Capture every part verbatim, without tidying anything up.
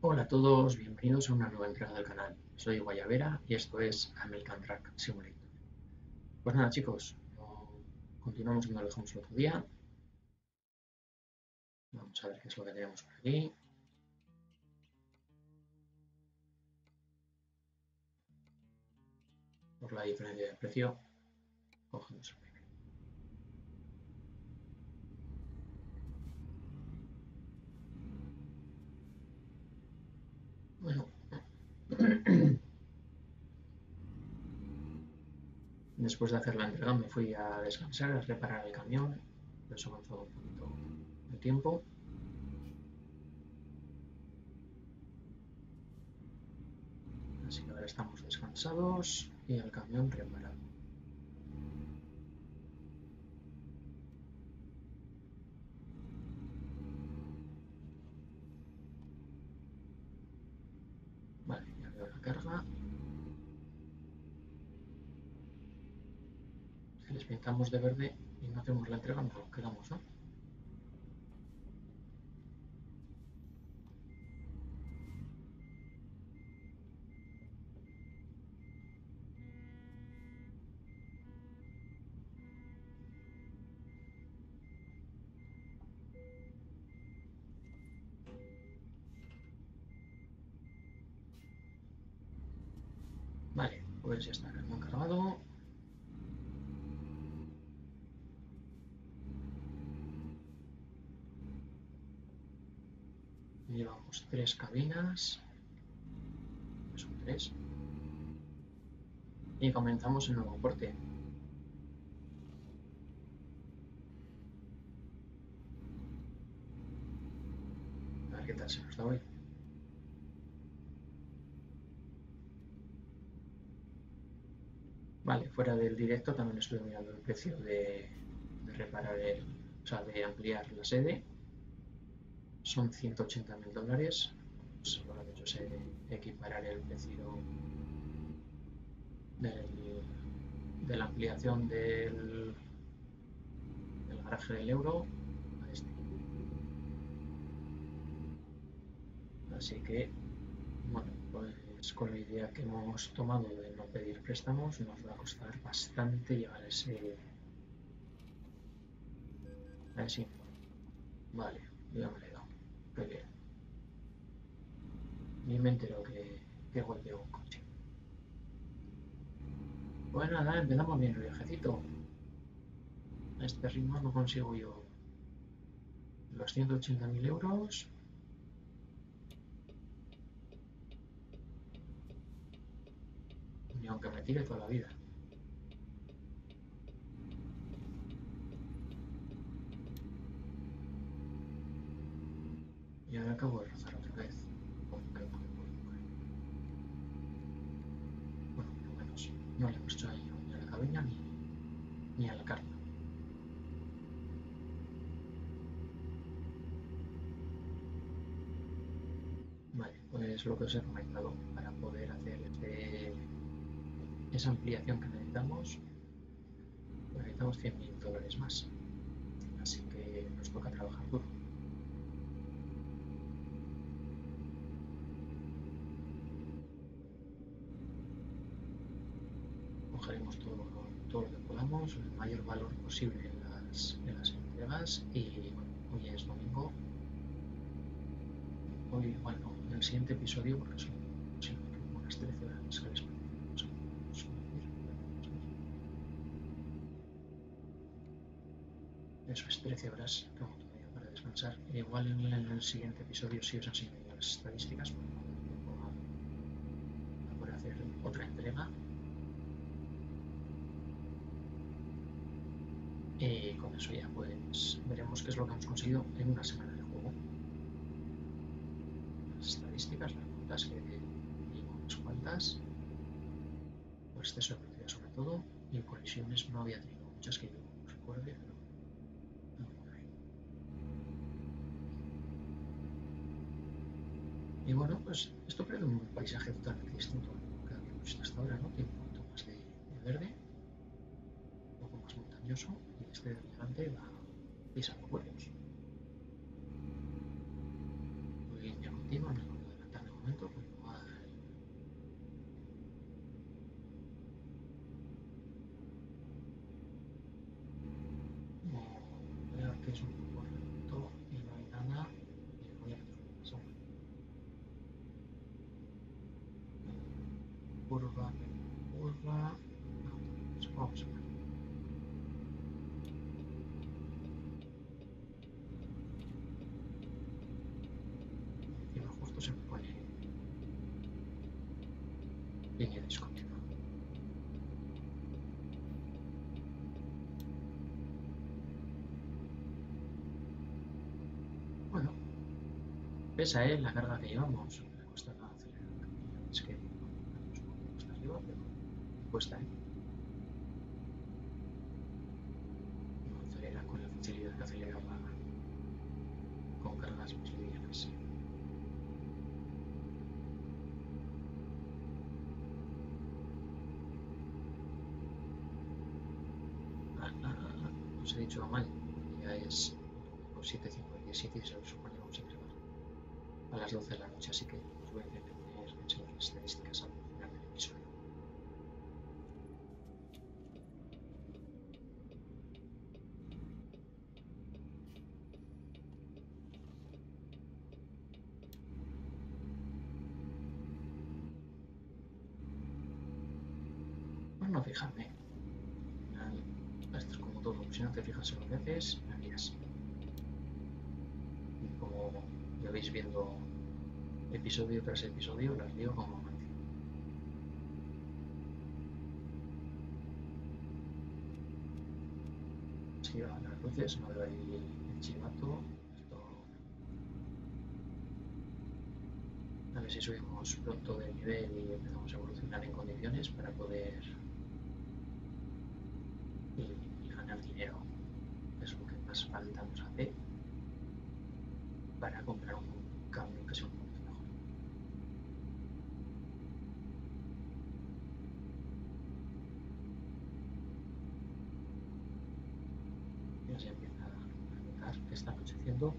Hola a todos, bienvenidos a una nueva entrega del canal. Soy Guayabera y esto es American Truck Simulator. Pues nada chicos, no- continuamos donde lo dejamos el otro día. Vamos a ver qué es lo que tenemos por aquí. Por la diferencia de precio, cogemos el primero. Bueno, después de hacer la entrega me fui a descansar, a reparar el camión. Por eso avanzó un poquito el tiempo. Así que ahora estamos descansados y el camión reparado. Vale, ya veo la carga. Si les pintamos de verde y no hacemos la entrega, nos lo quedamos, ¿no? Vale, pues ya está el camión cargado. Llevamos tres cabinas, son tres, y comenzamos el nuevo corte. A ver qué tal se nos da hoy. Vale, fuera del directo también estuve mirando el precio de, de reparar el, o sea, de ampliar la sede. Son ciento ochenta mil dólares. Pues lo que he hecho es equiparar el precio del, de la ampliación del, del garaje del euro a este. Así que, bueno, pues con la idea que hemos tomado de no pedir préstamos, nos va a costar bastante llegar a ese, a ese importe. Vale, ya me lo he dado. Qué bien. Ni me entero que, que golpeo un coche. Pues nada, empezamos bien el viajecito. A este ritmo no consigo yo los ciento ochenta mil euros, ni aunque me tire toda la vida. Y ahora acabo de rozar otra vez. Bueno, por lo menos no le hemos hecho daño ni a la cabina ni, ni a la carga. Vale, pues lo que os he comentado, para poder hacer este, esa ampliación que necesitamos, pues necesitamos cien mil dólares más. Así que nos toca trabajar duro. Cogeremos todo, todo lo que podamos, el mayor valor posible en las, en las entregas y bueno, hoy es domingo. Hoy, bueno, en el siguiente episodio, porque son, son unas trece horas que les podemos eso es trece horas tengo todavía para descansar. E igual en, en el siguiente episodio sí os enseño las estadísticas para poder, para poder hacer otra entrega. Y con eso ya pues veremos qué es lo que hemos conseguido en una semana de juego. Las estadísticas, las notas que digo unas cuantas, por exceso de velocidad sobre todo, y colisiones no había tenido muchas que yo recuerde, pero y bueno, pues esto parece un paisaje totalmente distinto a lo que habíamos visto hasta ahora, ¿no? Tiene un poquito más de, de verde, un poco más montañoso, y este de delante va pisando huevos. Muy línea continua, no puedo adelantar curva, curva. Pues vamos a ver. Encima justo se me pone línea discontinua. Bueno, pesa, ¿eh? La carga que llevamos. Me cuesta acelerar. Es que vamos un poco cuesta arriba, pero me cuesta, ¿eh? No acelera con la facilidad que aceleraba con cargas más livianas. Ah, ah, ah, os he dicho mal. Ya es siete cincuenta y siete y se supone que vamos a entregar a las doce de la noche, así que os voy a tener que poner enseñar las estadísticas al final del episodio. Pues no fijarme. Al final, esto es como todo. Si no te fijas en lo que haces, la lías. Y como ya veis viendo episodio tras episodio, las lío como mancio. Sí, a las luces, no veo ahí el chivato. Esto... A ver si subimos pronto de nivel y empezamos a evolucionar en condiciones para poder y, y ganar dinero. Es lo que más falta nos hace para comprar un cambio que sea un poquito mejor. Ya se empieza a notar que está anocheciendo.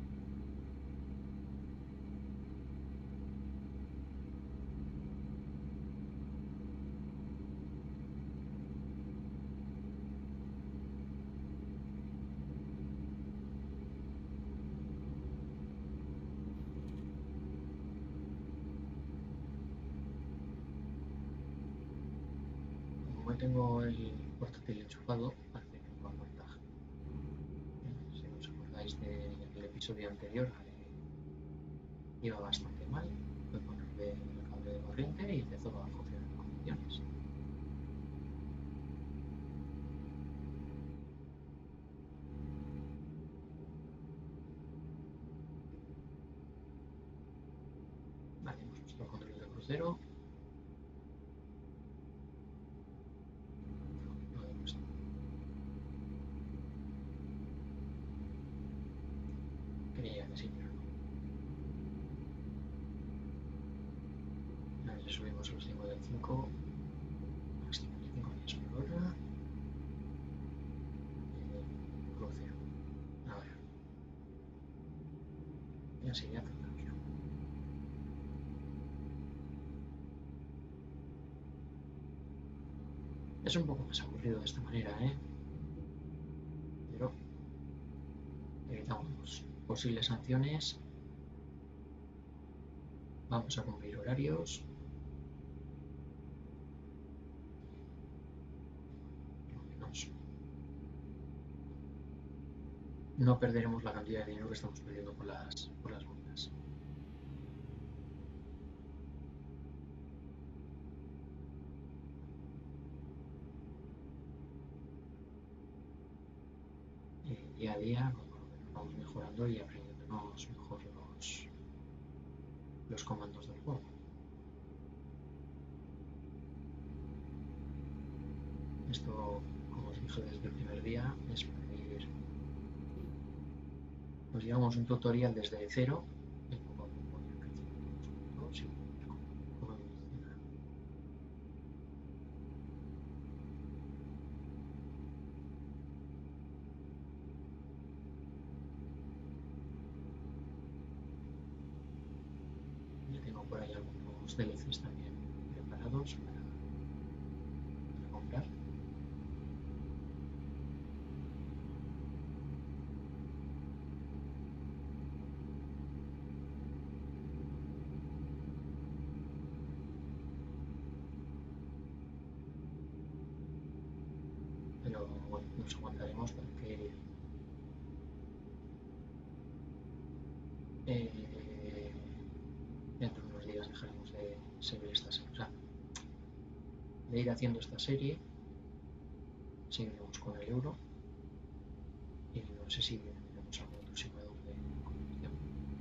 Como tengo el portátil enchufado, parece que no aguanta. Si os acordáis del episodio anterior, iba bastante mal. Fue ponerle el cable de corriente y empezó a funcionar en condiciones. Vale, hemos puesto el control de crucero. No, no he puesto. Creía que sí, pero no. A ver si subimos los cinco del cinco. A cincuenta y cinco millas por hora. Y crucero. A ver. Y así ya está tranquilo. Es un poco más aburrido de esta manera, ¿eh? Pero evitamos posibles sanciones. Vamos a cumplir horarios. Menos no perderemos la cantidad de dinero que estamos perdiendo por las, por las multas. Y día a día vamos mejorando y aprendiéndonos mejor los, los comandos del juego. Esto, como os dije desde el primer día, es para ir... Nos llevamos un tutorial desde cero y poco a poco ir creciendo todos juntos y cómo evoluciona. Ya tengo por ahí algunos D L Cs también preparados para, para comprar. nos aguantaremos para que eh, dentro de unos días dejaremos de seguir esta serie, o sea, de ir haciendo esta serie, seguiremos con el euro y no sé si tenemos algún otro simulador de competición.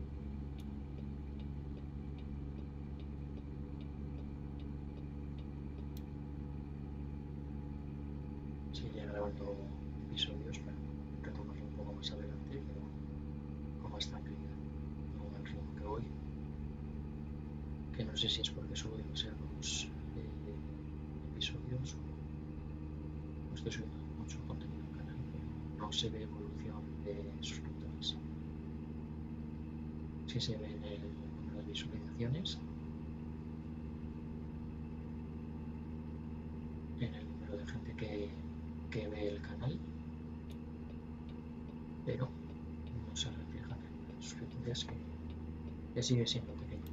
Seguiré grabando episodios para retomarlo un poco más adelante, pero con más tranquilidad, no al ritmo que voy, que no sé si es porque subo demasiados eh, episodios o estoy subiendo mucho contenido al canal, pero no se ve evolución de suscriptores. Sí se ve en el número de visualizaciones, en el número de gente que, que ve el canal, pero no se refleja en el número de suscriptores que, que sigue siendo pequeño.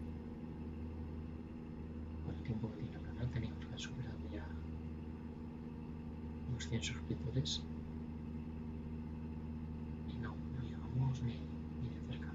Con el tiempo que tiene el canal teníamos que haber superado ya los cien suscriptores y no, no llegamos ni, ni de cerca.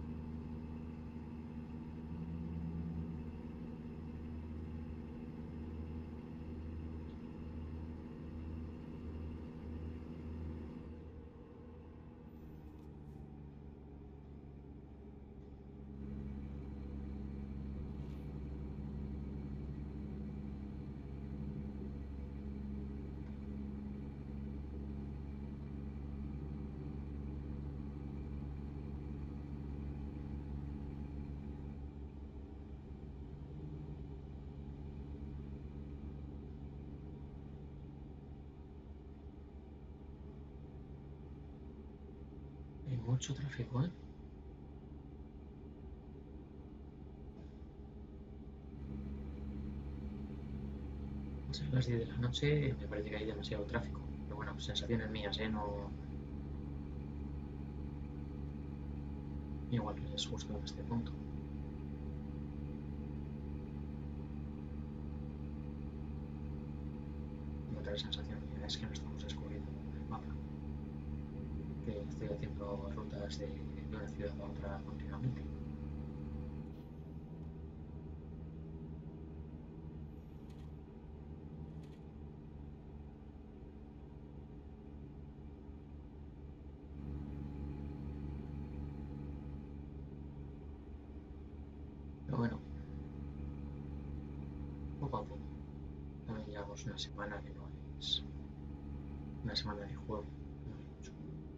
Hay mucho tráfico, ¿eh? Al ser las diez de la noche me parece que hay demasiado tráfico. Pero bueno, sensaciones mías, ¿eh? No... Igual que es justo en este punto. Y otra sensación mía es que no estamos descubriendo el mapa. Que estoy haciendo rutas de, de una ciudad a otra continuamente. Pero bueno, poco a poco. También llevamos una semana que no es una semana de juego. No es mucho.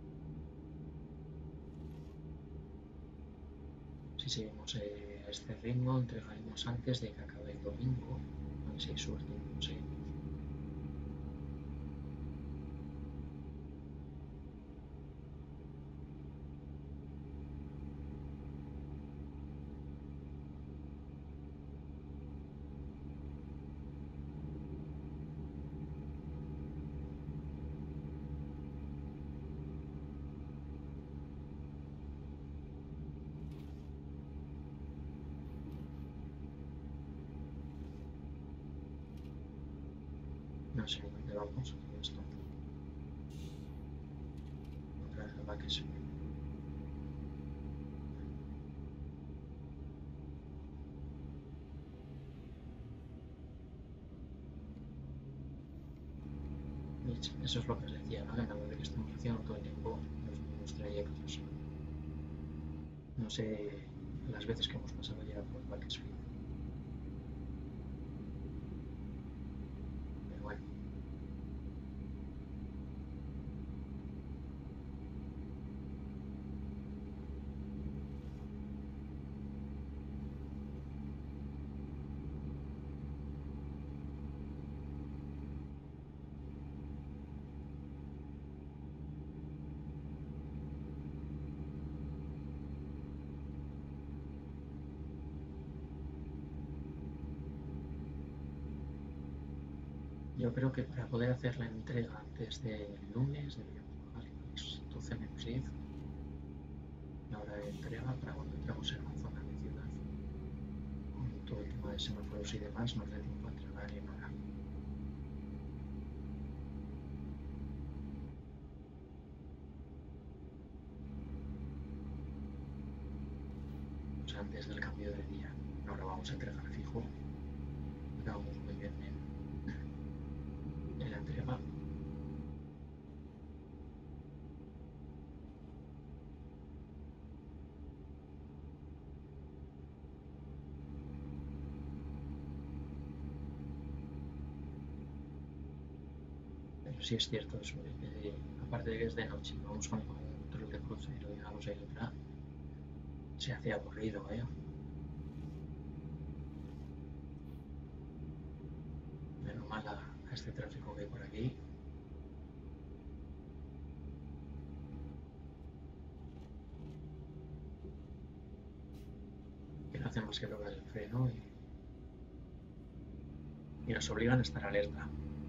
Si seguimos eh, este ritmo, entregaremos antes de que acabe el domingo. A ver si hay suerte y lo conseguimos. No sé dónde vamos con esto. Otra vez va que sí. Eso es lo que os decía, ¿no? En la web que estamos haciendo todo el tiempo los mismos trayectos. No sé las veces que hemos pasado ya por Bakersfield. Pero bueno. Yo creo que para poder hacer la entrega antes del lunes deberíamos bajar a las doce menos diez la hora de entrega para cuando entremos en la zona de ciudad con todo el tema de semáforos y demás nos dé tiempo a entregar en hora. vamos a entregar fijo. Acabamos muy bien en, en la entrega. Pero sí es cierto, eso, eh, aparte de que es de noche, vamos con el control de crucero y una cosa y otra, se hace aburrido, ¿eh? Menos mal a, a este tráfico que hay por aquí. Que no hace más que tocar el freno y, y nos obligan a estar alerta.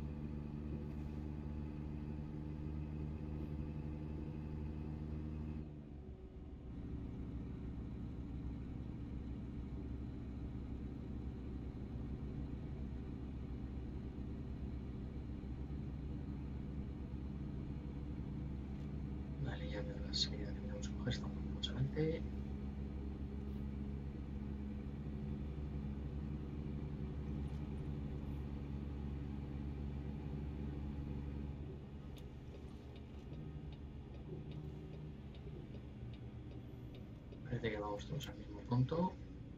Vale, ya veo la salida que tenemos que coger, está un poco más adelante. Parece que vamos todos al mismo punto.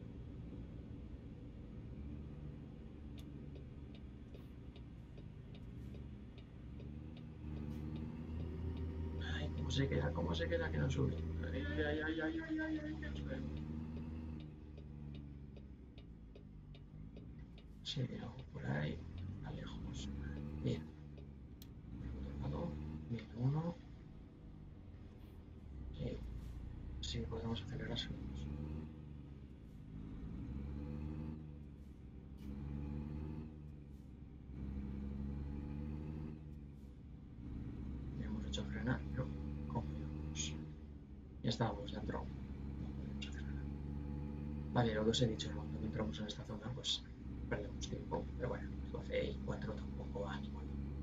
Ay, cómo se queda, cómo se queda que no sube. Ay, ay, ay, ay, ay, ay, ay, que no sube. Sí, algo por ahí, a lejos. Bien, por el otro lado, viene uno. Sí, sí, podemos acelerar segundos. Ya hemos hecho frenar, pero ¿cómo íbamos? Ya estábamos dentro. No podemos hacer nada. Vale, lo que os he dicho, cuando entramos en esta zona, pues perdemos tiempo. Pero bueno, doce y cuatro tampoco va a ningún.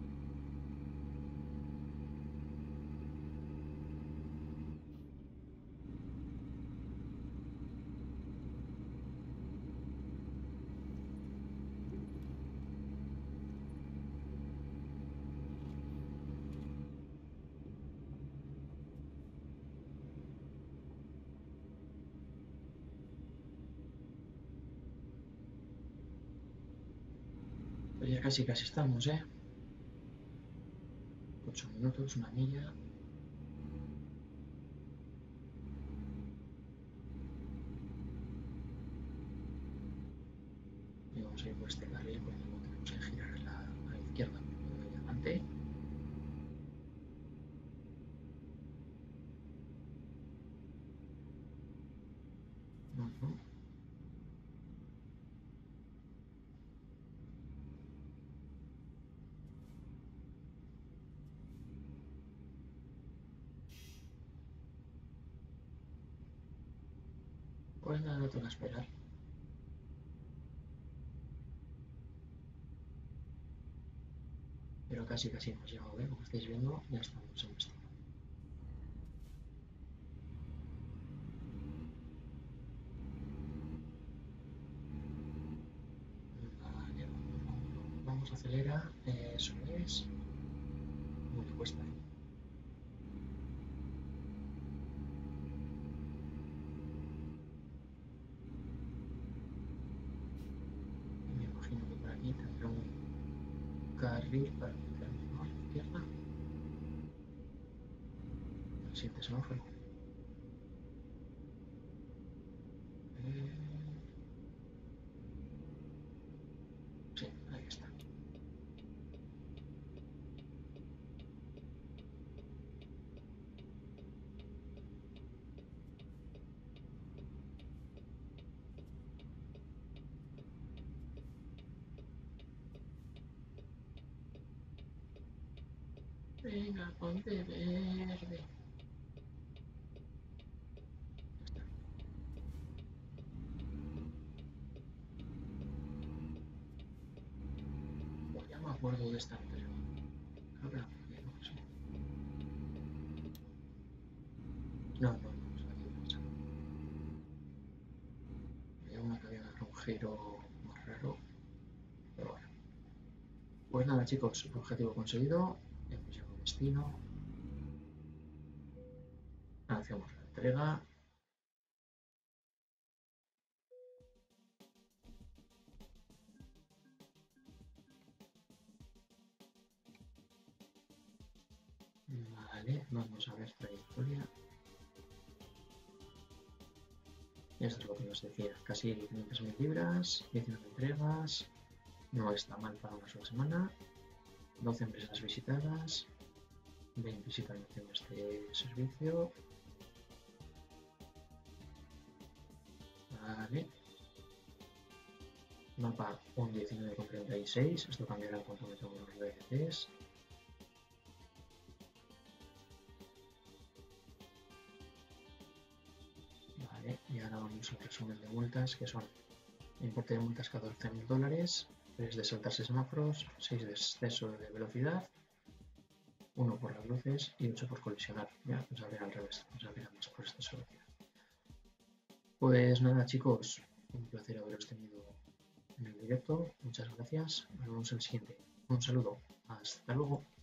Pues ya casi casi estamos, ¿eh? Ocho minutos, una milla. Y vamos a ir por este carril porque luego tenemos que girar a la, a la izquierda por ahí adelante. Uh -huh. Pues nada, no toca esperar. Pero casi casi hemos llegado, ¿eh? Como estáis viendo, ya estamos en destino. Vale, vamos, vamos, vamos, acelera. Eso es. Muy cuesta. Me imagino que por aquí tendrá un carril para meter a la izquierda. El siguiente semáforo. Eh, sí, ahí está. Venga, ponte verde. Pues ya me acuerdo de esta anterior. Creo que la cogí, no sé. No, no, no, es aquí pasa. Había una que había una giro más raro. Pero bueno. Pues nada, chicos, objetivo conseguido. Hemos llegado a destino. Hacemos la entrega. Vale, vamos a ver trayectoria. Esto es lo que os decía, casi quinientas mil libras, diecinueve entregas, no está mal para una sola semana, doce empresas visitadas, veinte visitan este servicio. Vale. Mapa un diecinueve coma treinta y seis, esto cambiará en cuanto metamos los D L Cs. Vale, y ahora vamos al resumen de multas, que son importe de multas catorce mil dólares, tres de saltarse semáforos, seis de exceso de velocidad, uno por las luces y ocho por colisionar. Ya, nos abrirá al revés, nos abrirá más por exceso de velocidad. Pues nada, chicos, un placer haberos tenido en el directo. Muchas gracias. Nos vemos en el siguiente. Un saludo. Hasta luego.